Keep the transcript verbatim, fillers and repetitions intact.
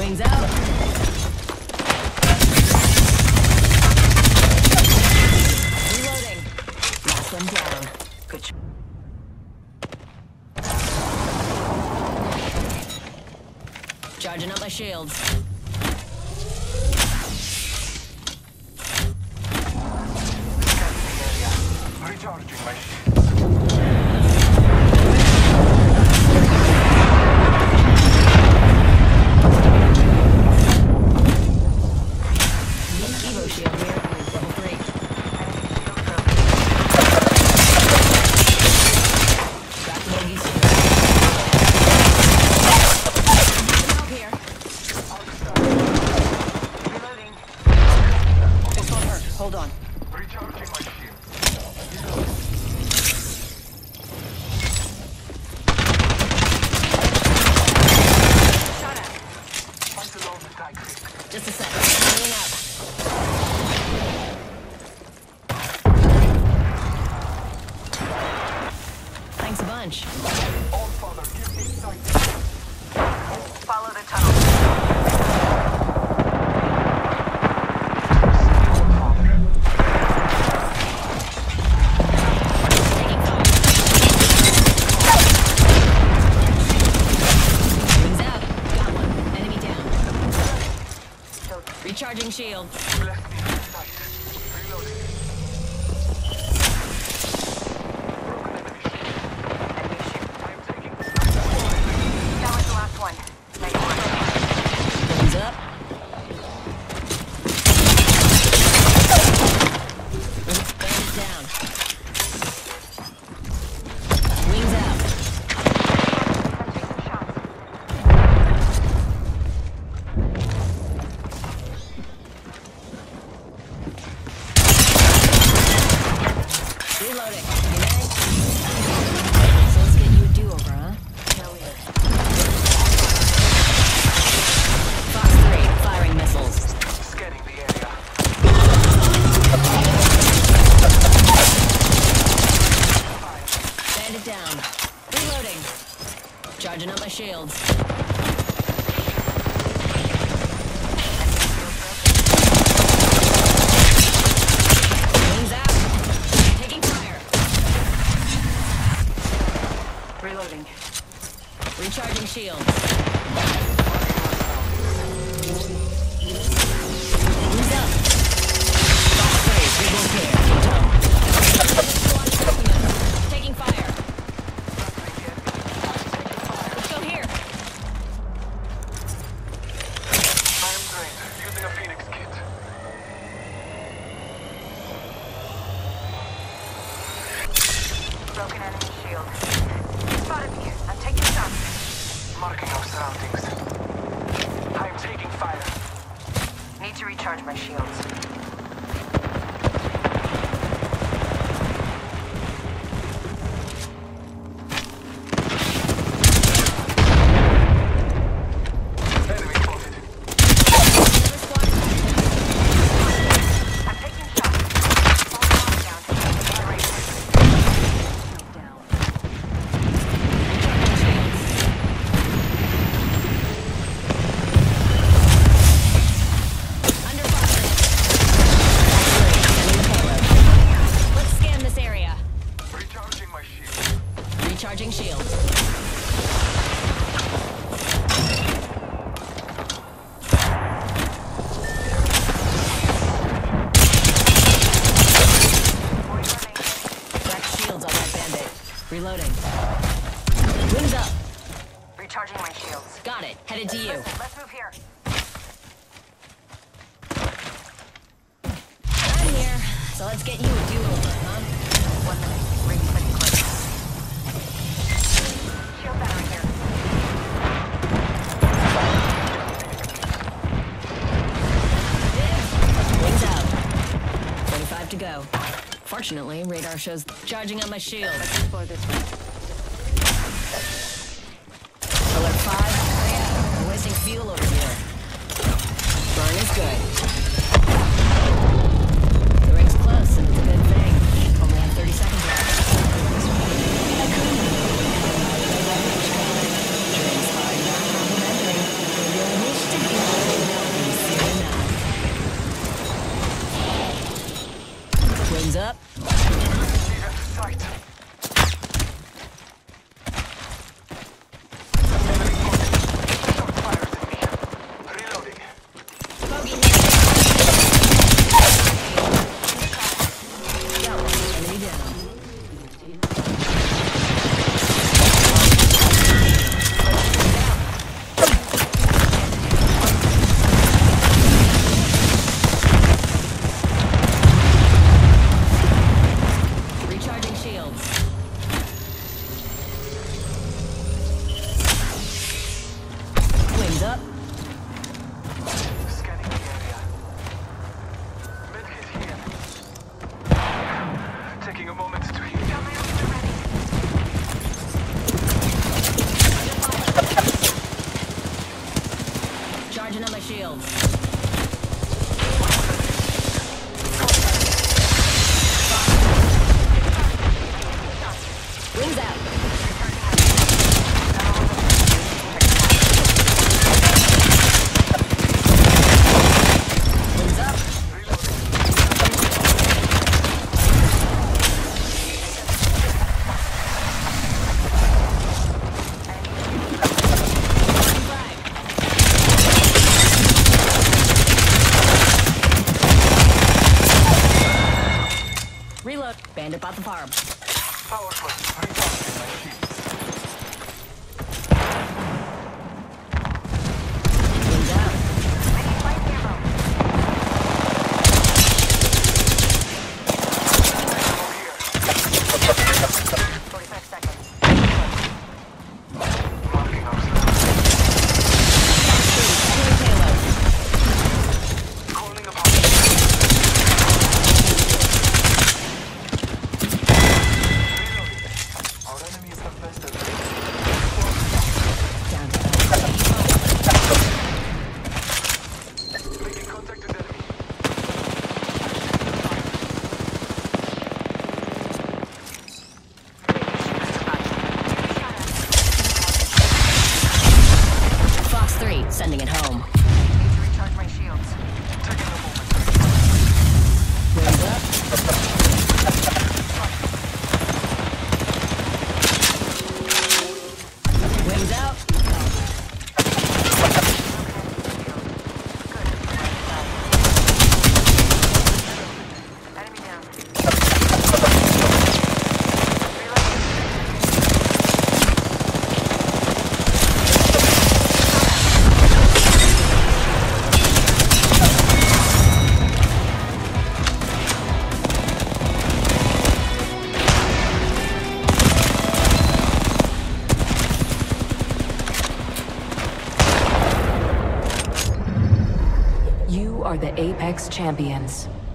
Wings out. Reloading. Last one down. Good. Charging up my shields. Recharging my shields. Evo shield here. Level three. Got the bogey shield. Help here. Reloading. This won't hurt. Hold on. Recharging my shield. Shot at. Fight along the tag. Just a sec. Healing up. Thanks a bunch. All father, give me sight. Follow the tunnel. Wings out. Got one. Enemy down. Recharging shield. Bless me with sight. Reloading. Broken enemy shield. Enemy shield. I'm taking That was the last one. Nice work. Wings up. Bandit down. Wings out. I'm taking shots. Reloading. So let's get you a do-over, huh? Fox three, firing missiles. scanning the area. Bandit down. Reloading. Charging up my shields. Wings out. Taking fire. Reloading. Recharging shields. Wings up. Fox three, visual clear. Taking fire. Let's go here. I am trained using a Phoenix kit. Broken enemy shield. Spotted me. I'm taking shots. Marking our surroundings. I am taking fire. Need to recharge my shields. Enemy spotted. I'm taking shots. Fall down. Right. Down. Under fire. Let's scan this area. Recharging my shield. Recharging shields. Crack shields on that bandit. Reloading. Wings up. Recharging my shields. Got it. Headed to you. Listen, let's move here. I'm here. So let's get you a do-over, huh? One minute. Ring's pretty close. Shield battery here. Wings out. forty-five to go. Fortunately, radar shows charging on my shield. Let's explore this one. Alert five. I'm wasting fuel over here. Burn is good. The ring's close, and it's a good thing. Only have thirty seconds left. Train's hard, not complimentary. You'll wish to be shields. Wings out. Wings up. Reload. Bandit bought the farm. Powerful. Recharging my shields. Wings out. I need light ammo. forty-five seconds. Marking our slot. Enemy payload. Calling upon our enemies have bested. Down to Making contact with enemy. Fox three, sending it home. Need to recharge my shields. Taking a moment. Wings up. Wings out. Enemy down. You are the Apex Champions.